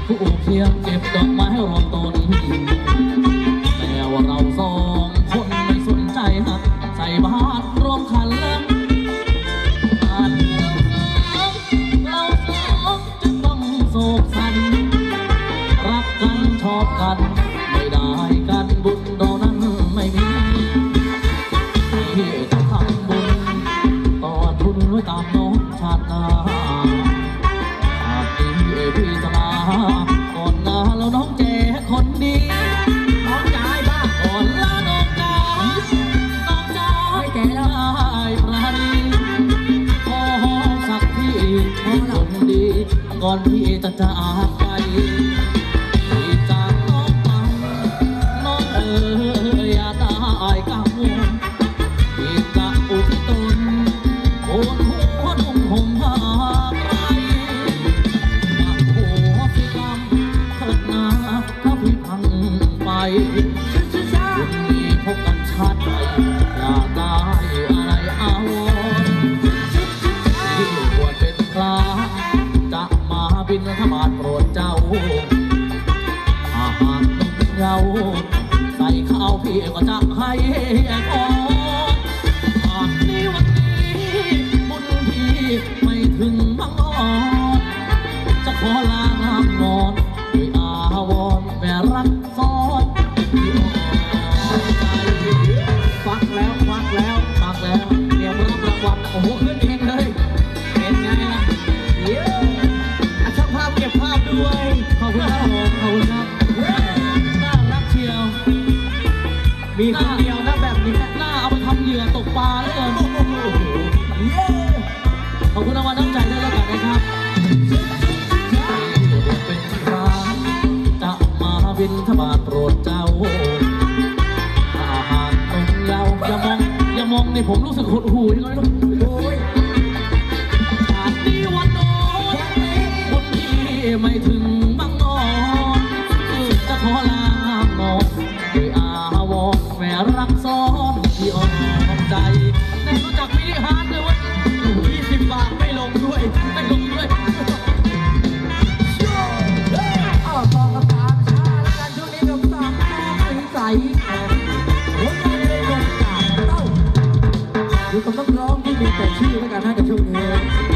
ผู้เคียงเก็บดอกไม้รอต้นแต่ว่าเราสองคนไม่สนใจหักใส่บาตรรวมขันแล้วเราสองจะต้องโศกสันรักกันชอบกันไม่ได้กันบุญเรานั้นไม่มีที่จะทำบุญต่อทุนไว้ตามน้องชาติหน้าชาตินี้พี่จะมาก่อนงานแล้วน้องแจคนดีน้องจ่ายบ้างก่อนลาน้องจ๋าน้องจ๋าไม่แจแล้วได้ประดีขอสักทีคนดีก่อนพี่จะจากไปพี่จากน้องไปน้องอย่าได้กังวลพี่จะอุทิศตนโอนหัวนุ่มห่มผ้าไตรมาหัวสิกรรมเถิดนาถ้าพี่พังไปคุณมีพบกันชาติใดอยากได้อะไรอาวรที่บวชเป็นพระจะมาบิณฑบาตโปรดเจ้าอาหารเราใส่ข้าวพี่ก็จะให้ก่อนหากในวันนี้บุญพี่ไม่ถึงบางอ่อนจะขอลางามนอนด้วยอาวรณ์แม่รักซ้อนที่อ่อนใจฟักแล้วฟักแล้วฟักแล้วเดี๋ยวรับรางวัลโอ้โหขึ้นเองเลยเป็นไงล่ะเดี๋ยวช่างภาพเก็บภาพด้วยขอบคุณครับผมขอบคุณครับน่ารักเชียวมีคนเดียวนะแบบนี้น่าเอาไปทำเหยื่อตกปลาเลยขอบคุณรางวัลน้ำใจด้วยแล้วกันนะครับเป็นครั้งจะมาบิณฑบาตโปรดเจ้าอาหารตรงเยาอย่ามองในผมรู้สึกหดหู่ยังไงลูกโอ้ยชาตินี้วันโน้นคนที่ไม่ถึงบางนอนจะขอลางอนด้วยอาวรณ์แม่รักซ้อนที่อ่อนใจได้รู้จักมินิฮาร์ดด้วยวัน20 บาทไม่ลงด้วยไม่ลงด้วยบอกกับตามชาแล้วกันช่วงนี้กับตามใสหัวใจเลยลงจากเต้าอยู่กับนักร้องที่มีแต่ชื่อแล้วกันนะกับช่วงนี้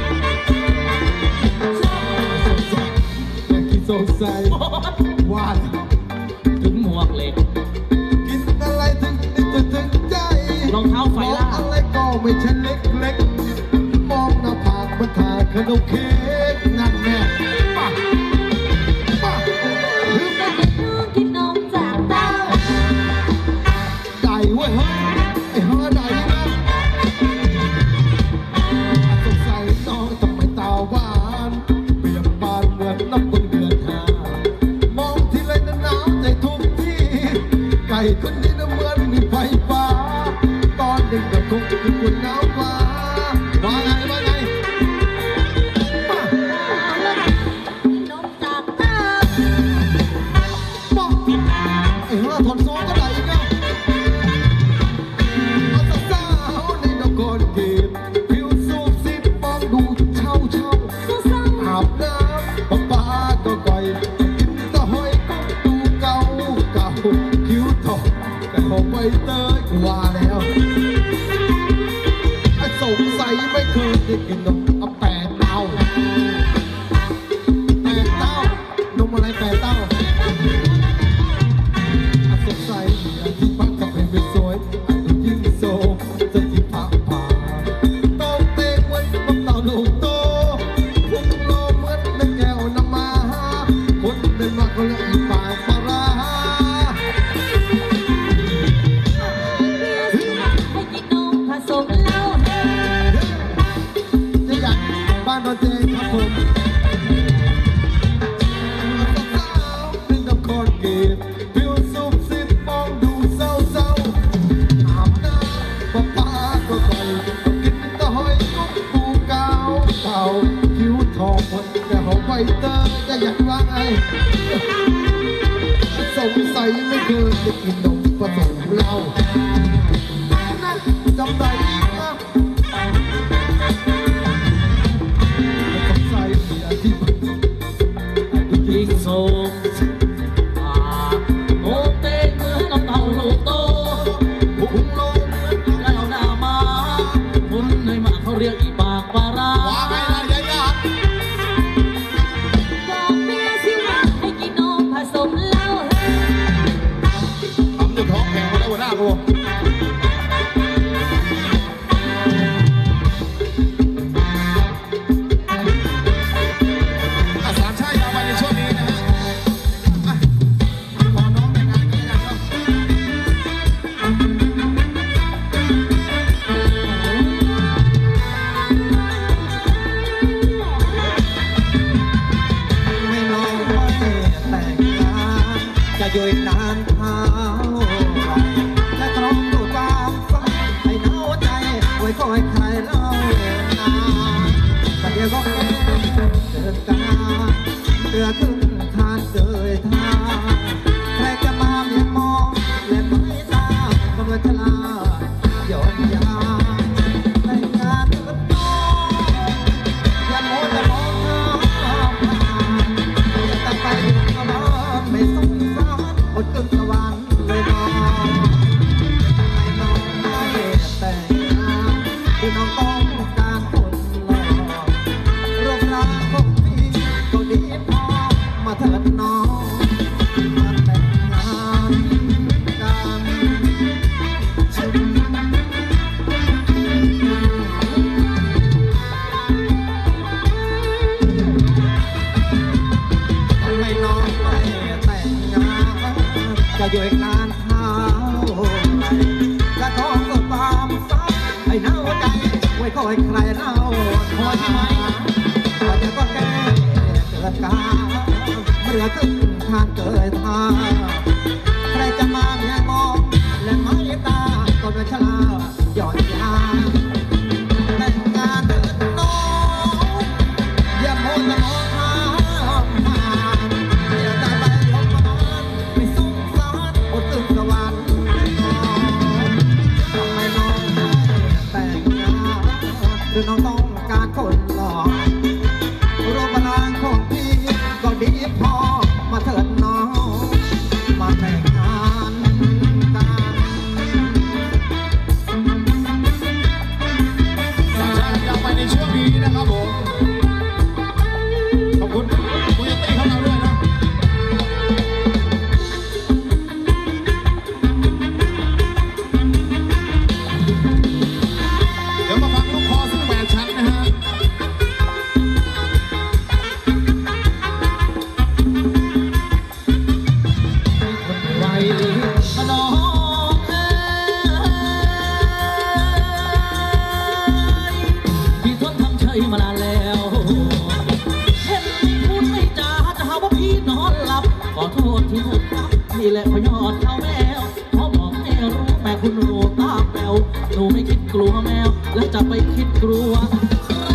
อยากกินสงสัยว่าถึงหมวกเหล็กกินอะไรถึงใจรองเท้าไฟล่าอะไรก็ไม่ใช่เล็กมองหน้าผากมันถ่ายขนมเค้กนั่นแน่ป่ะหรือไม่กินนมจากเต้าได้เว้ยเฮ้ยไอ้ฮาได้นะสงสัยน้องทำไมตาหวานเปี่ยมบานเหมือนน้ำพึ่งเดือน5มองทีไรหนาวใจทุกที่ไก่คนนี้น่ะเหมือนมีไฟฟ้าตอนเด็กกับคงคือคนหนาวกว่าว่าไงนมจากเต้าบอกไอ้ฮาถอนโซ่ก็ได้อีกแล้วเอาสาวในนครเก็บผิวสูบซิดมองดูเช่าอาบน้ำป้าก็ก่อยกินตะหอยกุ้งตูเก่าคิ้วทองแต่ของใบเตยว่าแล้วสงสัยไม่เคยได้กินนมแปะเต้านมอะไรแปะเต้าสงสัยที่พักกับเป็นสวยยิ่งโซจะที่พักผ่าต้องเตะไว้บังเต่าลูกโตพุ่งโลเหมือนในแก้วน้ำมาคนเดินมาก็เลยอีปากปลาร้าให้กินนมผสมเหล้าจะอยากบ้านนอนเจครับผมสาวๆเป็นตะคอนเก็บผิวสูบซิดมองดูเศร้าอาบน้ำป้าก็ก่อยกินตะหอยกุ้งปูเก่าคิ้วทองคนแต่หอมใบเตยจะอยากว่าไงสงสัยไม่เคยได้กินนมผสมเหล้าจำได้อีกนะสงสัยที่ยิ่งสูงโอ้เต้นเหมือนน้ำเต่าลูกโตพุ่งลงเหมือนแล้วหน้ามามุนในมาเขาเรียกอีปากปลาร้าว่าไงล่ะยายาบอกแม่สิว่าให้กินนมผสมเหล้าเฮ้ยทำจนท้องแข็งมาแล้วหัวหน้ากูสามชาติยาวไปในช่วงนี้นะฮะขอน้องแต่งงานกันนะครับไม่น้อยแต่งงานจะอยู่อีกนานเท่าไรและตรองดูความฝันให้หนาวใจไว้คอยใครเล่านานแต่เดี๋ยวก็แค่เดินกาเรือขึ้นทานเกยทางใครจะมาเมียมองและไม่ตาก็เมื่อชลาหยดยาแต่งงานเถิดน้องอย่าโม้จะมองหาผ่านอย่าตั้งไปอยู่กับบ้านไม่สงสารอดกึ่งสวรรค์เลยน้องให้น้องไม่แต่งงานที่น้องต้องการคนหล่อรูปร่างของพี่ก็ดีพอมาเถิดน้องมาแต่งงานกัน ทำไมน้องไม่แต่งงานจะอยู่อีกนานเท่าไรและท้องก็ตามซ้ำให้หนาวใจไว้คอยใครเล่าพอใช่ไหมพอจะก็แก้เกิดการเรือขึ้นทานเกิดทางใครจะมาเมียมองและไม้ตาก็เป็นชลาหย่อนยานแต่งงานเถิดน้องอย่าโม้จะมองหาผ่านอย่าได้ไปยกมาบ้านไม่สงสารอดตึงสวรรค์น้องทำไมน้องไม่แต่งงานหรือน้องต้องการคนหล่อรูปร่างของพี่ก็ดีพอมาเถิดน้องมาแต่งงานกันสามชาติยาวไปในช่วงนี้นะครับผม ขอบคุณคุณยตี้ของเราด้วยนะ เดี๋ยวมาฟังลูกคอซึ่งแปดชั้นนะฮะไรน้องเอ้ยพี่ทนทำเฉยมานานแล้วเห็นพูดไม่จาจะหาว่าพี่นอนหลับขอโทษที่ถูกทับนี่แหละพยอดเข้าแมวเพราะบอกให้รู้แม่คุณรู้ตาแปวหนูไม่คิดกลัวแมวแล้วจะไปคิดกลัวใคร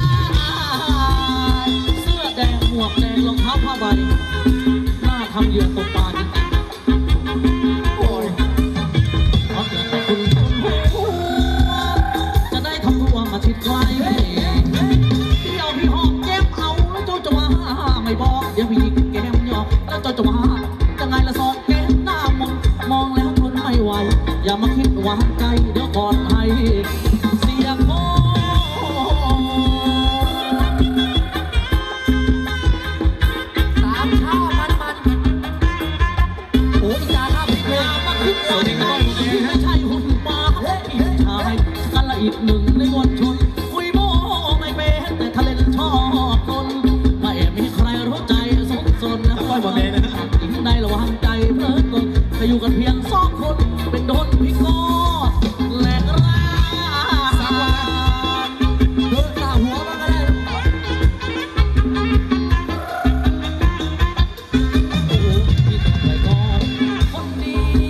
เสื้อแดงหมวกแดงรองเท้าผ้าใบหน้าทำเหยื่อตกปลาจริงๆโอ้ยเพราะเกิดแต่คุณหัวจะได้ทำตัวมาชิดไกลเดี๋ยวพี่หอมแก้มเอาแล้วเจ้าจะว่าไม่บอกเดี๋ยวพี่ยิงแก้มหยอกแล้วเจ้าจะว่ายังไงละสองแก้มหน้ามองแล้วทนไม่ไหวอย่ามาคิดหวานใจเดี๋ยวก่อนให้เสียงโมสามชามันโอ้ยจาหน้าพี่เลยมาขึ้นเลยไม่ใช่หุ่นปลาพี่ชายกันละอีกหนึ่งในมวลชนคุยโม่ไม่เป็นแต่ทะเลนชอบคนไม่มีใครรู้ใจสมสนนะอีกในระหว่างใจเพลินกลจะอยู่กันเพียงสองคนเป็นโดนพี่ก็แหลกร้าเดินกล่าวหัวมันก็ได้โอ้โหพี่ทำไรก่อนคนดี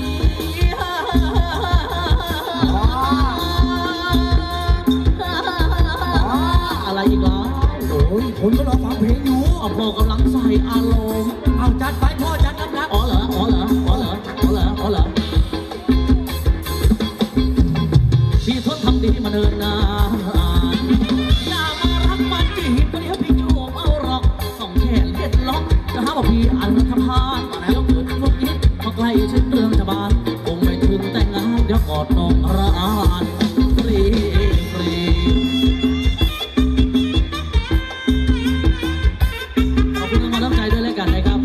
อะไรอีกล่ะโอ้ยผมก็รอฟังเพลงอยู่เอาพ่อกำลังใส่อารมณ์เอาจัดไปพ่อจัดน้ำรักอ๋อเหรออ๋อเหรออ๋อเหรออ๋อเหรออ๋อเหรอพี่ทนทำดีมาเนินนานอย่ามารักมันจีบเดี๋ยวพี่จูบเอาหรอกต้องแค่เล็ดล็อกจะหาว่าพี่อันธพาลเดี๋ยวเกิดพวกนี้พอใกล้ชิ้นเรื่องจะบานคงไม่ถึงแต่งงานเดี๋ยวกอดน้องระอานฟรีฟรีขอบคุณทุกคนน้ำใจด้วยแล้วกันนะครับ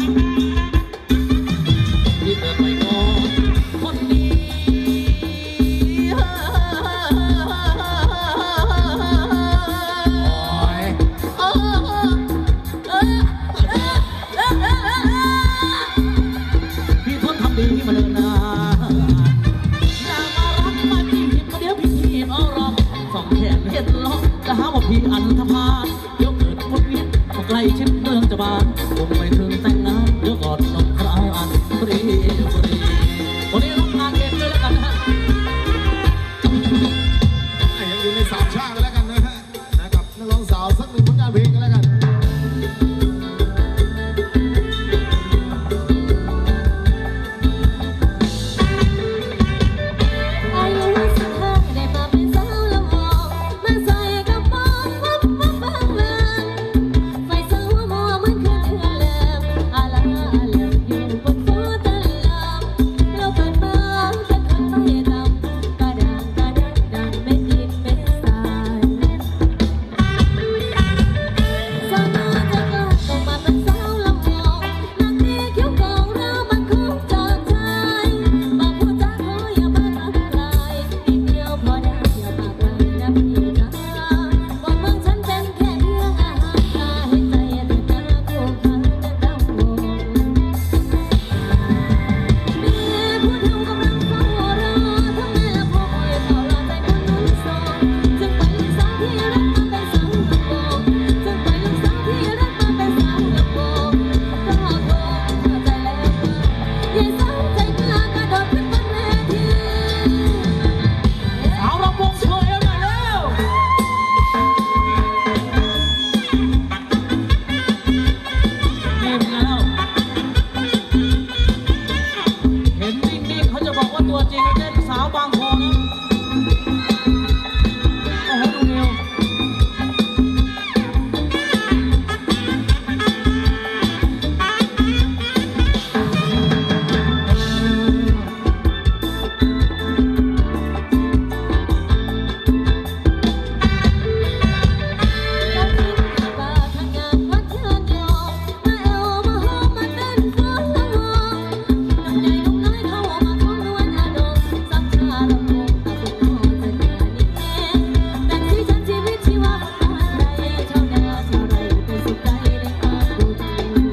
ที่เกิดไปก่อนคนดี พี่ทนทำดีมาเนิ่นนานอย่ามารักมาจีบมาเดี๋ยวพี่ทีบเอาหรอกสองแขนเห็ดล็อกจะหาว่าพี่อันธพาลเดี๋ยวเกิดพวกนี้พอใกล้ชิดเรื่องจะบานคงไม่ถึงแต่งงานเดี๋ยวกอดน้องคลายอันฟรีฟรีวันนี้รับงานเองด้วยแล้วกันนะฮะยังอยู่ในสามชาติกันแล้วกันนะฮะกับนักร้องสาวสักหนึ่งผลงานเพลงกันแล้วกันอายุ15ได้มาเป็นสาวละมองมาใส่กระโปรงวับวับบางลานไฟสาวมัวเหมือนคืนเดือนเลิมอาลาเลิมอยู่บนฟ้าตะลำเราเปิดมาจะขึ้นไปดำกระด่างกระดันดันไม่กินไม่สายสาวน้อยจะกล้าต้องมาเป็นสาวละมองนางดีคิ้วของเรามันคงจางใจมาพูดจาขออย่ามาทำลายนิดเดียวพอได้อย่ามาไกลนะพี่จ๋าว่าเมืองฉันเป็นแค่เพียงอาหารตาให้ใจแต่ตาคู่คันจะดำมองมีผู้เฒ่ากำลังเฝ้ารอทั้งแม่และพ่อคอยเฝ้ารอใจคนนุ่นโสดจึงไปลูกสาวที่รักมาเป็นสาวลำโพงจึงไปลูกสาวที่รักมาเป็นสาวลำโพงก็โกงเข้าใจแล้วว่าอย่าสาวใจกล้ากระโดดขึ้นบนเวทีเอาเราวงโชว์หน่อยแล้วนี่เป็นไงแล้วเห็นนิ่งๆเขาจะบอกว่าตัวจริงเล่นสาวบางโพนะโอ้โหดูเร็วแล้วทิ้งข้าป่าทางงานวัดเชิญยอมมาเอวมาหอมมาเต้นฟ้อนละวงน้ำใหญ่นุ่มน้อยเข้ามาคงนวลอารมณ์สักชาลำวงตะกุกนอจะเหนื่อยนิดเองแต่งสีฉันชีวิตชีวาของคนไทยชาวนาชาวไร่เป็นสุขใจในความบุญ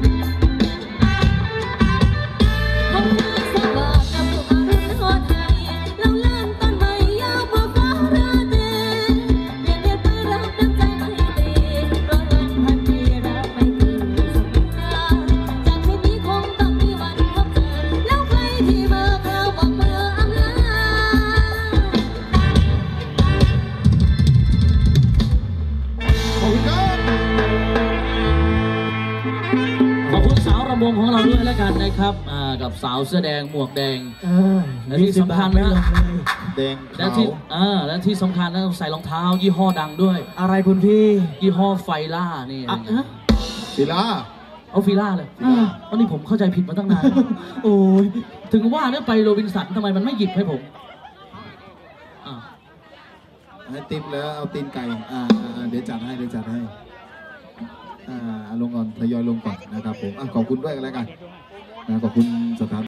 ผมมาสบายกับผู้มารุ่นหัวไทยเราเล่นต้นไม้ยาวกว่าฟ้าราตรีเปลี่ยนเรียนไปรักน้ำใจไม่ตีร้อยวันพันปีรักไม่คืนสมราจากที่นี้คงต้องมีวันพบเจอแล้วใครที่มาคราวบอกเมื่ออำลาขอบคุณครับขอบคุณสาวรำวงของเราด้วยแล้วกันนะครับกับสาวเสื้อแดงหมวกแดง และที่สำคัญนะแดงและขาวที่และที่สำคัญนะใส่รองเท้ายี่ห้อดังด้วยอะไรคุณพี่ยี่ห้อไฟล่านี่ศิลาเอาฟิล่าเลยวันนี้ผมเข้าใจผิดมาตั้งนานโอ้ยถึงว่าเนี่ยไปโรบินสันทำไมมันไม่หยิบให้ผมอ่ะให้ติ๊บแล้วเอาตีนไก่เดี๋ยวจัดให้ลงก่อนทยอยลงก่อนนะครับผมขอบคุณด้วยกันแล้วกันขอบคุณ